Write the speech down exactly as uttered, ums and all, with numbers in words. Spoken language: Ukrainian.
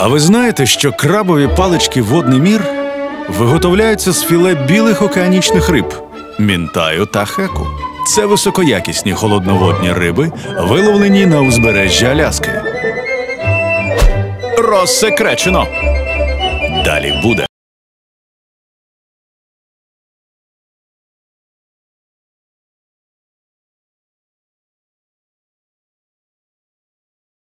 А ви знаєте, що крабові палички «Водний мір» виготовляються з філе білих океанічних риб – мінтаю та хеку. Це високоякісні холодноводні риби, виловлені на узбережжі Аляски. Розсекречено! Далі буде.